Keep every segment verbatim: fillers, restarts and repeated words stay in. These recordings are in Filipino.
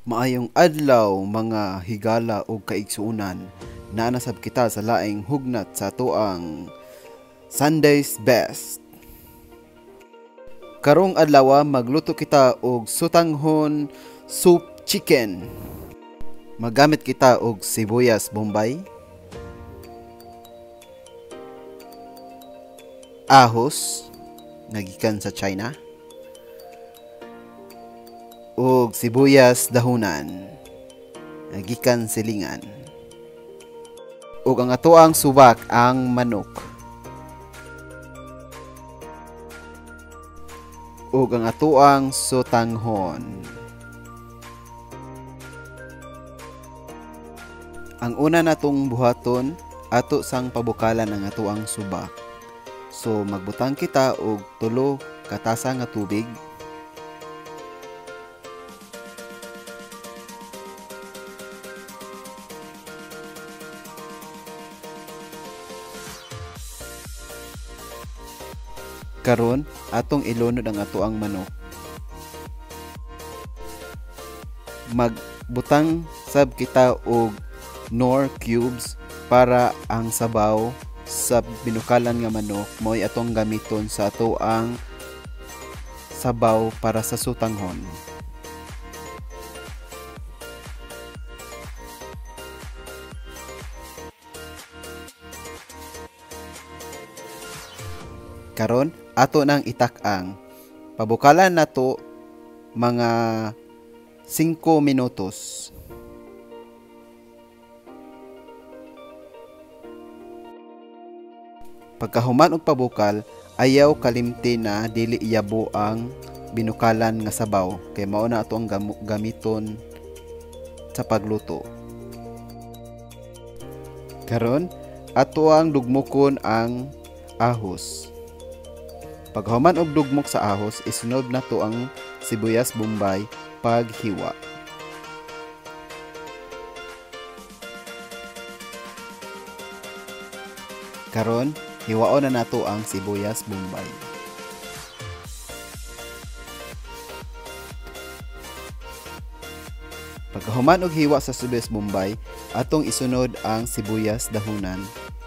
Maayong adlaw mga higala o kaigsuunan, naa nasab kita sa laing hugnat sa atoang Sunday's Best. Karong adlaw magluto kita og sutanghon soup chicken. Magamit kita og sibuyas bombay, ahos nagikan sa China, ug sibuyas dahunan gikan silingan, ug ang atoang subak ang manok, ug ang atoang sutanghon. Ang una natong buhaton ato sang pabukalan ang atoang subak. So magbutang kita og tulo ka tasa nga tubig. Karon atong ilunod ang atoang manok. Magbutang sab kita og nor cubes para ang sabaw sa binukalan nga manok mo'y atong gamiton sa atoang sabaw para sa sutanghon. Karon ato nang itak-ang. Pabukalan nato mga singko minutos. Pagkahuman og pabukal, ayaw kalimti na dili iyabo ang binukalan nga sabaw kay mao na ato ang gam- gamiton sa pagluto. Karon ato ang dugmokon ang ahos. Paghuman og dugmok sa ahos, isunod na to ang sibuyas bombay paghiwa. Karon, hiwaon na nato ang sibuyas bombay. Pagkahuman og hiwa sa sibuyas bombay, atong isunod ang sibuyas dahunan.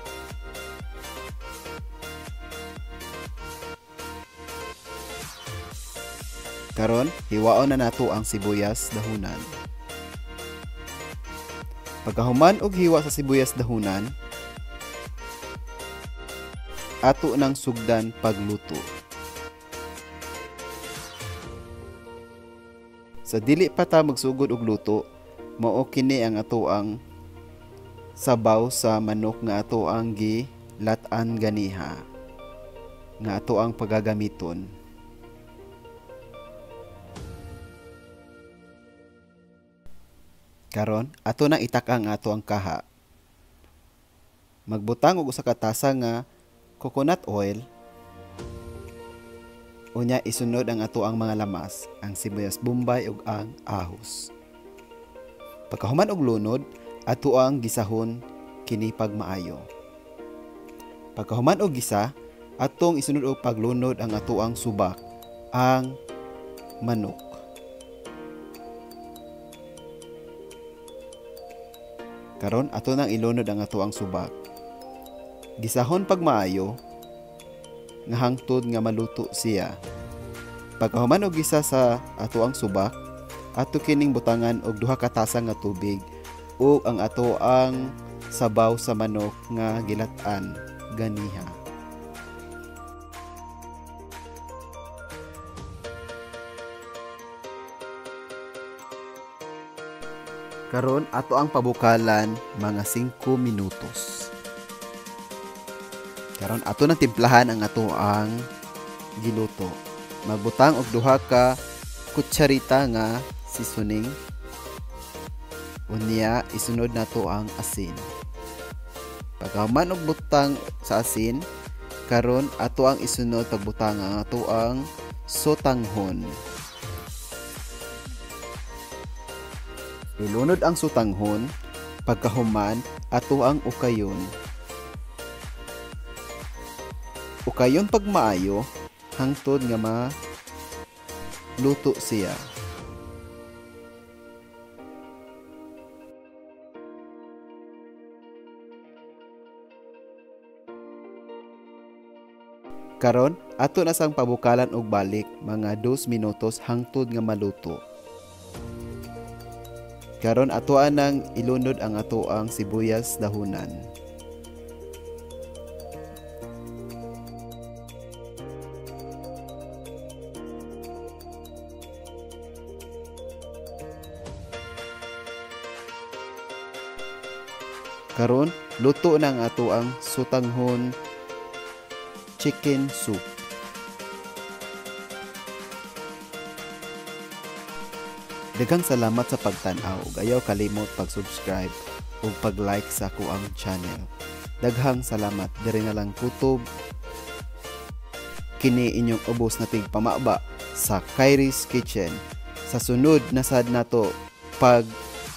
Karon, hiwaon na nato ang sibuyas dahunan. Pagkahuman og hiwa sa sibuyas dahunan, ato nang sugdan pagluto. Sa dili pa ta magsugod og luto, mao kini ang ato ang sabaw sa manok nga ato ang gilat-an ganiha, nga ato ang pagagamiton. Karon ato nang itak-ang ato ang kaha. Magbutang og usa ka tasa nga coconut oil. Unya isunod ang ato ang mga lamas, ang sibuyas bombay ug ang ahos. Pagkahuman og lunod, ato ang gisahon kini pagmaayo. Pagkahuman og gisa, atong isunod og paglunod ang ato ang subak, ang manok. Karon ato nang ilunod ang ato ang subak. Gisahon pagmaayo nga hangtod nga maluto siya. Pagkahuman og gisa sa ato ang subak, ato kining butangan og duha ka tasa nga tubig ug ang ato ang sabaw sa manok nga gilat-an ganiha. Karon ato ang pabukalan mga singko minutos. Karon ato nang timplahan ang ato ang giluto. Magbutang og duha ka kutsarita nga seasoning. Unya isunod nato ang asin. Pagkahuman og butang sa asin, karon ato ang isunod pagbutang ang ato ang sutanghon. Ilunod ang sutanghon, pagkahuman ato ang ukayon. Ukayon pagmaayo hangtod nga ma luto siya. Karon ato na sang pabukalan og balik mga dos minutos hangtod nga maluto. Karon atoan nang ilunod ang atoang sibuyas dahonan. Karon luto na ang atoang sutanghon chicken soup. Daghang salamat sa pagtan-aw ug ayaw kalimot pag-subscribe ug pag-like sa kuang channel. Daghang salamat. Diri na lang kutob kini inyong ubos na tig pamaba sa Kyrie's Kitchen. Sa sunod na sad nato pag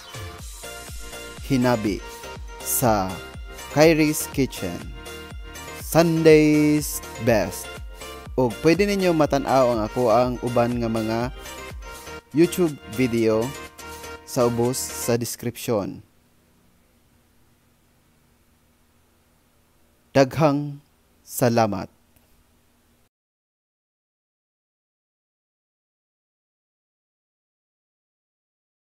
hinabi sa Kyrie's Kitchen. Sunday's best. O pwede ninyo matan-aw ang ako ang uban nga mga YouTube video sa ubos sa description. Daghang salamat.